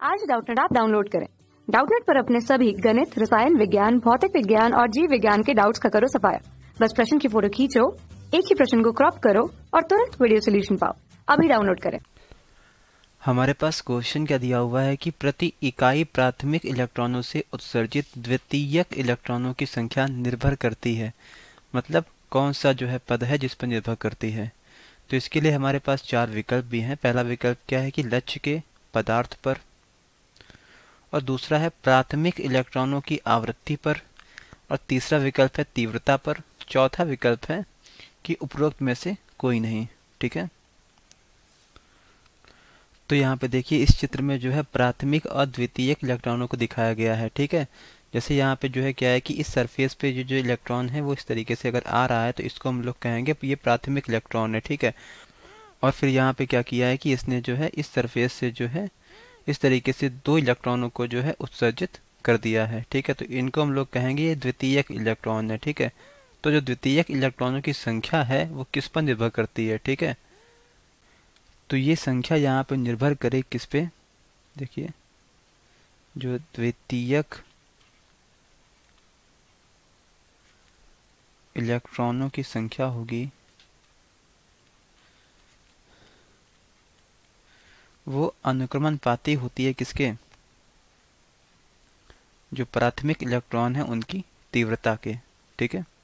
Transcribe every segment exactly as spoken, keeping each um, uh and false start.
आज Doubtnut app download करें। डाउटनेट पर अपने सभी गणित, रसायन विज्ञान, भौतिक विज्ञान और जीव विज्ञान के डाउट्स का करो सफाया। बस प्रश्न की फोटो खींचो, एक ही प्रश्न को क्रॉप करो और तुरंत वीडियो सोल्यूशन पाओ। अभी डाउनलोड करें। हमारे पास क्वेश्चन क्या दिया हुआ है कि प्रति इकाई प्राथमिक इलेक्ट्रॉनों से उत्सर्जित द्वितीयक इलेक्ट्रॉनों की संख्या निर्भर करती है। मतलब कौन सा जो है पद है जिस पर निर्भर करती है। तो इसके लिए हमारे पास चार विकल्प भी हैं। पहला विकल्प क्या है कि लक्ष्य के पदार्थ पर, और दूसरा है प्राथमिक इलेक्ट्रॉनों की आवृत्ति पर, और तीसरा विकल्प है तीव्रता पर, चौथा विकल्प है कि उपरोक्त में से कोई नहीं। ठीक है, तो यहाँ पे देखिए इस चित्र में जो है प्राथमिक और द्वितीयक इलेक्ट्रॉनों को दिखाया गया है। ठीक है, जैसे यहाँ पे जो है क्या है कि इस सरफेस पे जो जो इलेक्ट्रॉन है वो इस तरीके से अगर आ रहा है तो इसको हम लोग कहेंगे ये प्राथमिक इलेक्ट्रॉन है। ठीक है, और फिर यहाँ पे क्या किया है कि इसने जो है इस सरफेस से जो है इस तरीके से दो इलेक्ट्रॉनों को जो है उत्सर्जित कर दिया है। ठीक है, तो इनको हम लोग कहेंगे ये द्वितीयक इलेक्ट्रॉन है। ठीक है, तो जो द्वितीयक इलेक्ट्रॉनों की संख्या है वो किस पर निर्भर करती है। ठीक है, तो ये संख्या यहाँ पे निर्भर करे किस पे, देखिए जो द्वितीयक इलेक्ट्रॉनों की संख्या होगी वो अनुक्रमणपाती होती है किसके, जो प्राथमिक इलेक्ट्रॉन है उनकी तीव्रता के। ठीक है,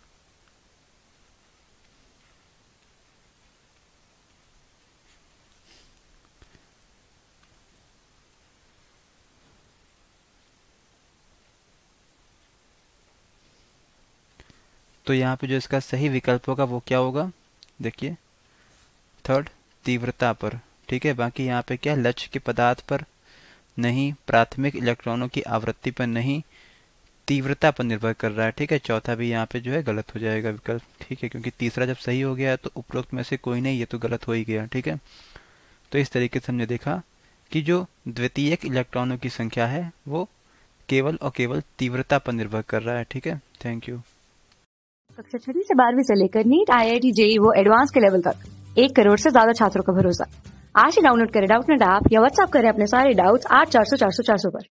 तो यहाँ पे जो इसका सही विकल्प होगा वो क्या होगा, देखिए थर्ड तीव्रता पर। ठीक है, बाकी यहाँ पे क्या लक्ष्य के पदार्थ पर नहीं, प्राथमिक इलेक्ट्रॉनों की आवृत्ति पर नहीं, तीव्रता पर निर्भर कर रहा है। ठीक है, चौथा भी यहाँ पे जो है गलत हो जाएगा विकल्प। ठीक है, क्योंकि तीसरा जब सही हो गया तो उपरोक्त में से कोई नहीं, ये तो गलत हो ही गया। ठीक है, तो इस तरीके से हमने देखा कि जो द्वितीयक इलेक्ट्रॉनों की संख्या है वो केवल और केवल तीव्रता पर निर्भर कर रहा है। ठीक है, थैंक यू। कक्षा छठी से बारहवीं से लेकर NEET, I I T, JEE वो एडवांस के लेवल तक एक करोड़ से ज्यादा छात्रों का भरोसा। आज ही डाउनलोड करें डाउटनेट ऐप या व्हाट्सएप करें अपने सारे डाउट्स आठ चार सौ चार सौ चार सौ पर।